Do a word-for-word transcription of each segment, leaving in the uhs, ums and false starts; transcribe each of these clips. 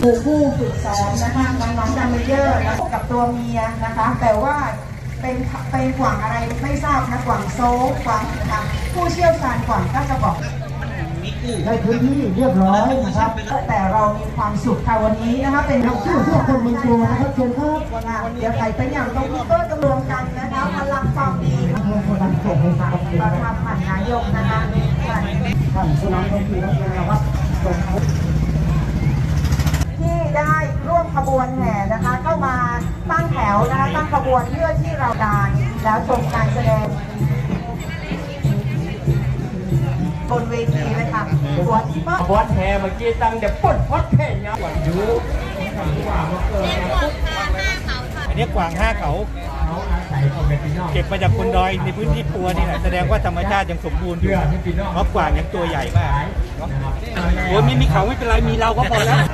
ครูผู้ฝึกสอนนะคะน้องๆดัมเมเยอร์แล้วกับตัวเมียนะคะแต่ว่าเป็นเป็นกว่างอะไรไม่ทราบนะกว่างโซ่กว่างนะคะผู้เชี่ยวชาญกว่างก็จะบอกในพื้นที่เรียบร้อยนะครับแต่เรามีความสุขค่ะวันนี้นะคะเป็นชื่อพวกคนเมืองกรุงนะครับเชิญครับเดี๋ยวใครไปอย่างตรงนี้ก็จะรวมกันนะคะพลังความดีพลังส่งให้กับประธานนายกนะคะท่านสุนันท์ทีนะครับที่ได้ร่วมขบวนแห่นะคะเข้ามาตั้งแถวนะคะตั้งขบวนเพื่อที่เราการแล้วชมการแสดงบนเวทีเลยค่ะวัดวัดแห่เมื่อกี้ตั้งแต่ปดวัดแห่เงาหวานยูอันนี้กวางห้าเขาเก็บมาจากคนดอยในพื้นที่ปัวนี่แหละแสดงว่าธรรมชาติยังสมบูรณ์อยู่เพราะกวางยังตัวใหญ่มากโอ้ยไม่มีเขาไม่เป็นไรมีเราก็พอแล้ว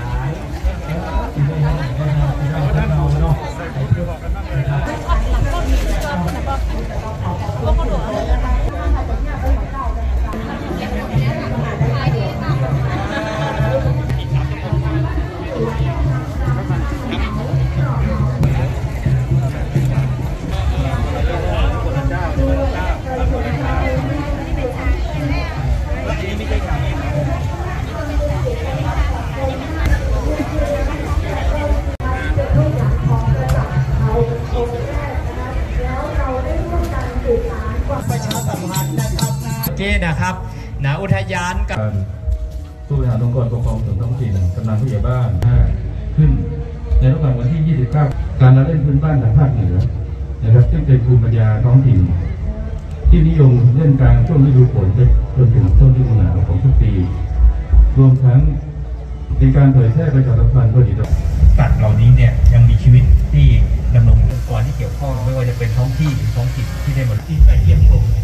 ประชาสัมพันธ์นะครับเจนะครับณอุทยานกับผู้บริหารองค์กรปกครองส่วนท้องถิ่นกำนันผู้ใหญ่บ้านขึ้นในระหว่างวันที่ ยี่สิบเก้า การละเล่นพื้นบ้านทางภาคเหนือนะครับซึ่งเป็นภูมิปัญญาท้องถิ่นที่นิยมเล่นกลางช่วงฤดูฝนไปจนถึงต้นฤดูหนาวของทุกปีรวมทั้งในการเผยแพร่ประชาสัมพันธ์ผลิตภัณฑ์สัตว์เหล่านี้เนี่ยยังมีชีวิตที่ดำรงองค์กรที่เกี่ยวข้องไม่ว่าจะเป็นท้องที่ท้องถิ่นที่ได้มาที่ไปเยี่ยมชม